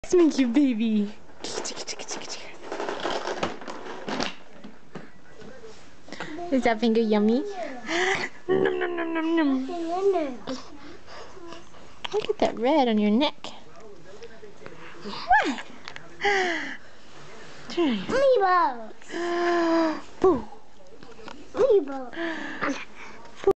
Thank you, baby. Is that finger yummy? Nom nom nom nom nom. Look at that red on your neck. What? Meatballs. Boo. Meatballs.